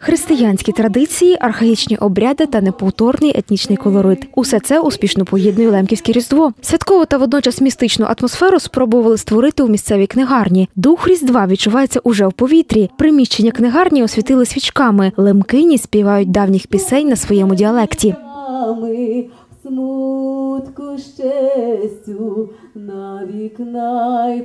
Християнські традиції, архаїчні обряди та неповторний етнічний колорит – усе це успішно поєднує Лемківське Різдво. Святкову та водночас містичну атмосферу спробували створити у місцевій книгарні. Дух Різдва відчувається уже в повітрі. Приміщення книгарні освітили свічками. Лемкині співають давніх пісень на своєму діалекті. Смутку щастю навік най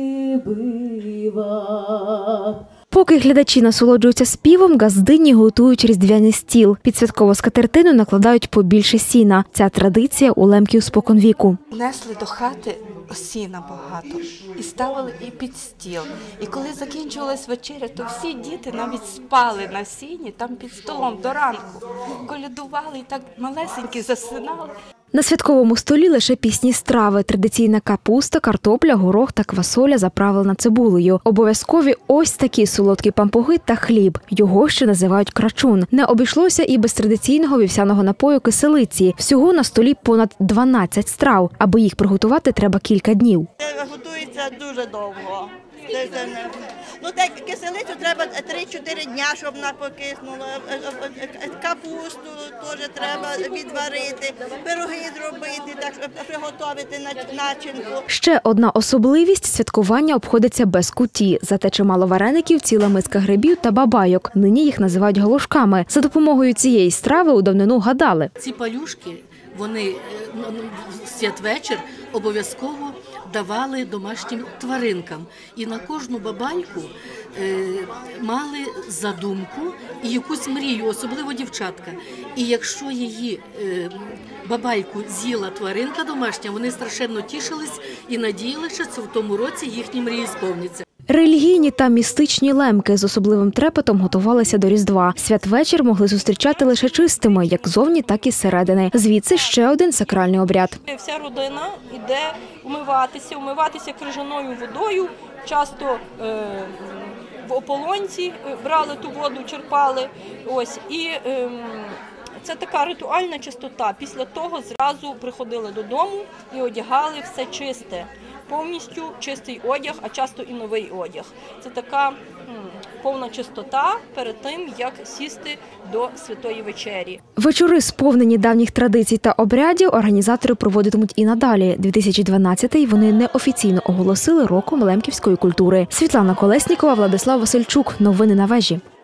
прибива. Поки глядачі насолоджуються співом, газдині готують різдвяний стіл. Під святкову скатертину накладають побільше сіна. Ця традиція у лемків споконвіку. Несли до хати сіна багато і ставили і під стіл. І коли закінчувалась вечеря, то всі діти навіть спали на сіні, там під столом до ранку. Колядували і так малесенькі засинали. На святковому столі лише пісні страви. Традиційна капуста, картопля, горох та квасоля заправлена цибулею. Обов'язкові ось такі солодкі пампуги та хліб. Його ще називають крачун. Не обійшлося і без традиційного вівсяного напою киселиці. Всього на столі понад 12 страв. Аби їх приготувати, треба кілька днів. Готується дуже довго. Ну, так, киселицю треба 3-4 дня, щоб вона покиснула. Капусту теж треба відварити, пироги зробити, так, щоб приготувати начинку. Ще одна особливість – святкування обходиться без куті. Зате чимало вареників, ціла миска грибів та бабайок. Нині їх називають галушками. За допомогою цієї страви у давнину гадали. Ці палюшки, вони в святвечір обов'язково давали домашнім тваринкам. І на кожну бабайку мали задумку і якусь мрію, особливо дівчатка. І якщо її бабайку з'їла тваринка домашня, вони страшенно тішились і надіялися, що в тому році їхні мрії сповняться. Релігійні та містичні лемки з особливим трепетом готувалися до Різдва. Святвечір могли зустрічати лише чистими, як зовні, так і зсередини. Звідси ще один сакральний обряд. Вся родина йде умиватися крижаною водою, часто в ополонці брали ту воду, черпали. Ось, і це така ритуальна чистота. Після того зразу приходили додому і одягали все чисте. Повністю чистий одяг, а часто і новий одяг. Це така повна чистота перед тим, як сісти до святої вечері. Вечори, сповнені давніх традицій та обрядів, організатори проводитимуть і надалі. 2012-й вони неофіційно оголосили роком лемківської культури. Світлана Колеснікова, Владислав Васильчук. Новини на вежі.